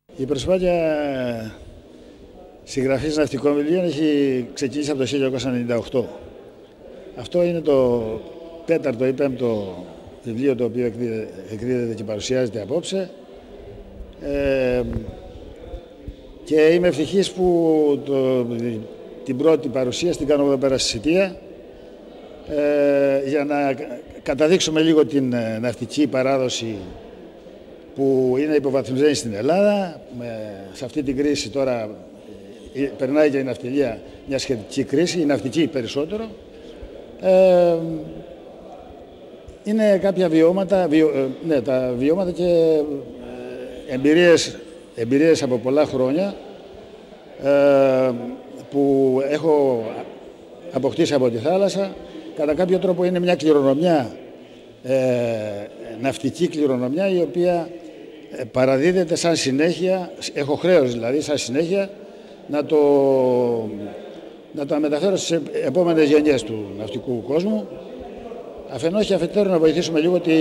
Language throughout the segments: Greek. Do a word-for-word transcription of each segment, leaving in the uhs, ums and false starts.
Η προσπάθεια συγγραφής ναυτικών βιβλίων έχει ξεκινήσει από το χίλια εννιακόσια ενενήντα οκτώ. Αυτό είναι το τέταρτο ή πέμπτο βιβλίο το οποίο εκδίδεται και παρουσιάζεται απόψε. Ε, και είμαι ευτυχής που το, την πρώτη παρουσίαση την κάνω εδώ πέρα στη Σιτία, ε, για να καταδείξουμε λίγο την ναυτική παράδοση που είναι υποβαθμισμένη στην Ελλάδα. Με, σε αυτή την κρίση τώρα περνάει και η ναυτιλία μια σχετική κρίση, η ναυτική περισσότερο. Ε, είναι κάποια βιώματα, βιο, ε, ναι, τα βιώματα και ε, εμπειρίες, εμπειρίες από πολλά χρόνια ε, που έχω αποκτήσει από τη θάλασσα. Κατά κάποιο τρόπο είναι μια κληρονομιά, ε, ναυτική κληρονομιά, η οποία παραδίδεται σαν συνέχεια, έχω χρέος δηλαδή σαν συνέχεια, να το, να το μεταφέρω στις επόμενες γενιές του ναυτικού κόσμου. Αφενός και αφετέρου να βοηθήσουμε λίγο τη,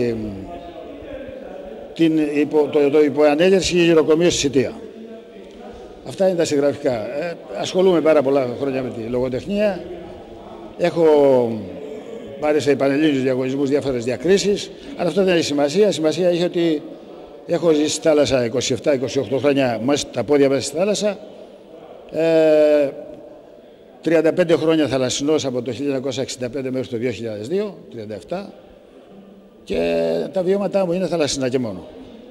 την υπο, το, το υποανέγερση γυροκομείου στη Σιτία. Αυτά είναι τα συγγραφικά. Ε, ασχολούμαι πάρα πολλά χρόνια με τη λογοτεχνία. Έχω πάρει σε πανελλήνιους διαγωνισμούς διάφορες διακρίσεις, αλλά αυτό δεν έχει σημασία. Σημασία έχει ότι έχω ζήσει στη θάλασσα είκοσι επτά είκοσι οκτώ χρόνια, τα πόδια μέσα στη θάλασσα. Ε, τριάντα πέντε χρόνια θαλασσινός από το χίλια εννιακόσια εξήντα πέντε μέχρι το δύο χιλιάδες δύο, τριάντα επτά. Και τα βιώματά μου είναι θαλασσινά και μόνο.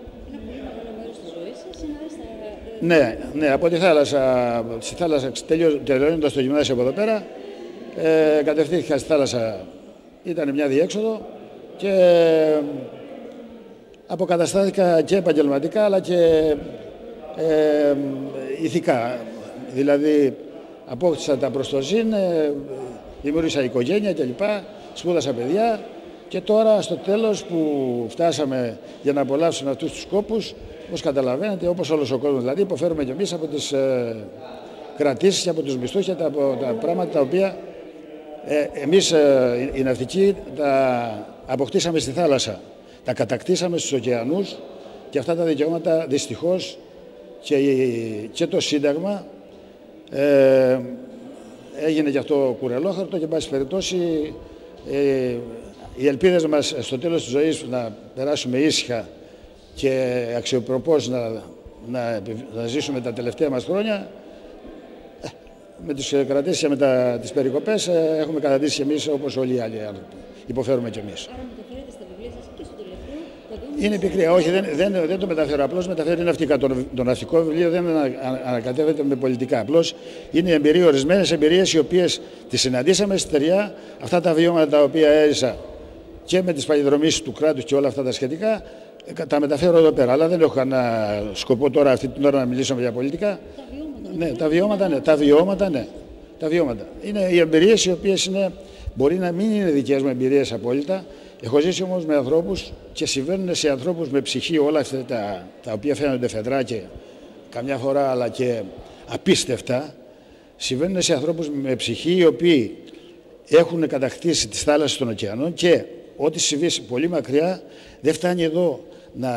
Ναι, ναι, από τη θάλασσα, στη θάλασσα τελειώνοντας το γυμνάσιο από εδώ πέρα, ε, κατευθύνθηκα στη θάλασσα, ήταν μια διέξοδο και ε, αποκαταστάθηκα και επαγγελματικά αλλά και ε, ηθικά. Δηλαδή απόκτησα τα προστοζήν, ε, δημιούργησα οικογένεια κλπ, σπούδασα παιδιά και τώρα στο τέλος που φτάσαμε για να απολαύσουμε αυτούς τους κόπους, όπως καταλαβαίνετε, όπως όλος ο κόσμος, δηλαδή υποφέρουμε κι εμείς από τις ε, κρατήσεις και από τους μισθούς και τα, από τα πράγματα τα οποία ε, εμείς ε, οι ναυτικοί τα αποκτήσαμε στη θάλασσα. Τα κατακτήσαμε στους ωκεανούς και αυτά τα δικαιώματα δυστυχώς και, και το Σύνταγμα ε, έγινε και αυτό κουρελόχαρτο και εν πάση περιπτώσει ε, οι ελπίδες μας στο τέλος της ζωής να περάσουμε ήσυχα και αξιοπροπώς να, να, να ζήσουμε τα τελευταία μας χρόνια, με τις κρατήσεις και με τα, τις περικοπές έχουμε καταντήσει και εμείς όπως όλοι οι άλλοι άνθρωποι. Υποφέρουμε κι εμείς. Άρα μεταφέρετε στα βιβλία σας και στο τελευταίο. Είναι πικρία. Όχι, δεν, δεν, δεν το μεταφέρω. Απλώς μεταφέρει ναυτικά. Το, το ναυτικό βιβλίο δεν ανακατεύεται με πολιτικά. Απλώς είναι εμπειρίες, ορισμένες εμπειρίες οι οποίες τις συναντήσαμε στη Στεριά. Αυτά τα βιώματα τα οποία έζησα και με τις παλιδρομήσεις του κράτους και όλα αυτά τα σχετικά, τα μεταφέρω εδώ πέρα. Αλλά δεν έχω κανένα σκοπό τώρα αυτή την ώρα να μιλήσουμε για πολιτικά. Τα βιώματα. Ναι, τα βιώματα, ναι. Τα βιώματα, ναι. Τα βιώματα. Είναι οι εμπειρίες οι οποίες είναι, μπορεί να μην είναι δικές μου εμπειρίες απόλυτα. Έχω ζήσει όμως με ανθρώπους και συμβαίνουν σε ανθρώπους με ψυχή όλα αυτά τα, τα οποία φαίνονται φεδρά και καμιά φορά αλλά και απίστευτα. Συμβαίνουν σε ανθρώπους με ψυχή οι οποίοι έχουν κατακτήσει τις θάλασσες των ωκεανών και ό,τι συμβεί πολύ μακριά δεν φτάνει εδώ να,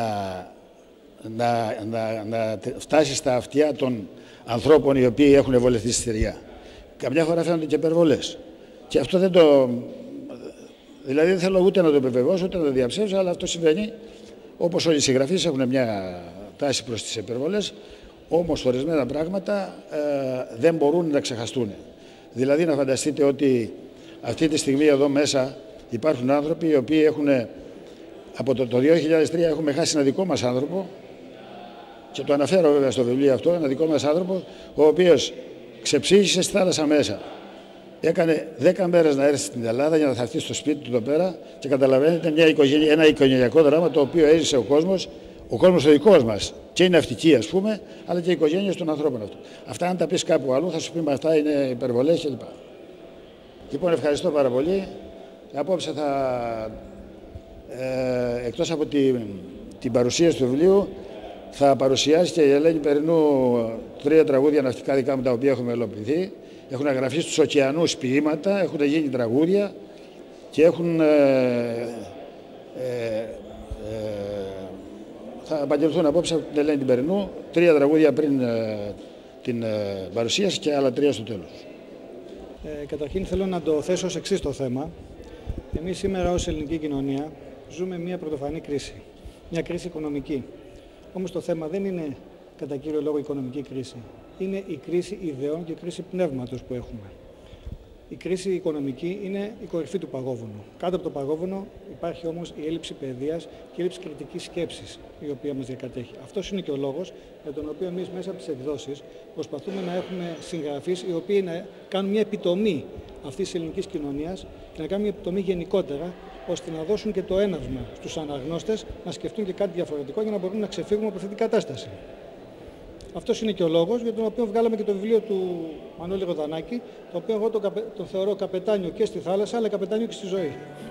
να, να, να φτάσει στα αυτιά των ανθρώπων οι οποίοι έχουν βολευτεί στη Στεριά. Καμιά φορά φαίνονται και υπερβολές. Και αυτό δεν το... Δηλαδή δεν θέλω ούτε να το επιβεβαιώσω ούτε να το διαψεύσω, αλλά αυτό συμβαίνει. Όπως όλοι οι συγγραφείς έχουν μια τάση προς τις υπερβολές, όμως ορισμένα πράγματα ε, δεν μπορούν να ξεχαστούν. Δηλαδή να φανταστείτε ότι αυτή τη στιγμή εδώ μέσα υπάρχουν άνθρωποι οι οποίοι έχουν, από το, το δύο χιλιάδες τρία έχουμε χάσει ένα δικό μας άνθρωπο και το αναφέρω βέβαια στο βιβλίο αυτό, ένα δικό μας άνθρωπο ο οποίος ξεψύχησε στη θάλασσα μέσα. Έκανε δέκα μέρες να έρθει στην Ελλάδα για να θα έρθει στο σπίτι του εδώ πέρα και καταλαβαίνετε μια οικογένεια, ένα οικογενειακό δράμα το οποίο έζησε ο κόσμος, ο κόσμος ο δικός μας και οι ναυτικοί ας πούμε, αλλά και οι οικογένειες των ανθρώπων αυτών. Αυτά αν τα πεις κάπου αλλού θα σου πει με αυτά είναι υπερβολές κλπ. Λοιπόν, ευχαριστώ πάρα πολύ. Απόψε θα, ε, εκτός από την, την παρουσίαση του βιβλίου, θα παρουσιάσει και η Ελένη Περινού τρία τραγούδια ναυτικά δικά μου τα οποία έχουν μελοποιηθεί. Έχουν γραφεί στους ωκεανούς ποίηματα, έχουν γίνει τραγούδια και έχουν, ε, ε, ε, θα επαγγελθούν απόψε από την Ελένη την Περινού, τρία τραγούδια πριν ε, την ε, παρουσίαση και άλλα τρία στο τέλος. Ε, καταρχήν θέλω να το θέσω ως εξής το θέμα. Εμείς σήμερα ως ελληνική κοινωνία ζούμε μια πρωτοφανή κρίση, μια κρίση οικονομική. Όμως το θέμα δεν είναι κατά κύριο λόγο οικονομική κρίση. Είναι η κρίση ιδεών και η κρίση πνεύματος που έχουμε. Η κρίση οικονομική είναι η κορυφή του παγόβουνου. Κάτω από το παγόβουνο υπάρχει όμως η έλλειψη παιδείας και η έλλειψη κριτικής σκέψης, η οποία μας διακατέχει. Αυτός είναι και ο λόγος για τον οποίο εμείς μέσα από τις εκδόσεις προσπαθούμε να έχουμε συγγραφείς οι οποίοι να κάνουν μια επιτομή αυτής της ελληνικής κοινωνίας και να κάνουν μια επιτομή γενικότερα, ώστε να δώσουν και το έναυσμα στους αναγνώστες να σκεφτούν και κάτι διαφορετικό για να μπορούν να ξεφύγουμε από αυτή την κατάσταση. Αυτός είναι και ο λόγος για τον οποίο βγάλαμε και το βιβλίο του Μανώλη Ροδανάκη, το οποίο εγώ το, καπε... το θεωρώ καπετάνιο και στη θάλασσα, αλλά καπετάνιο και στη ζωή.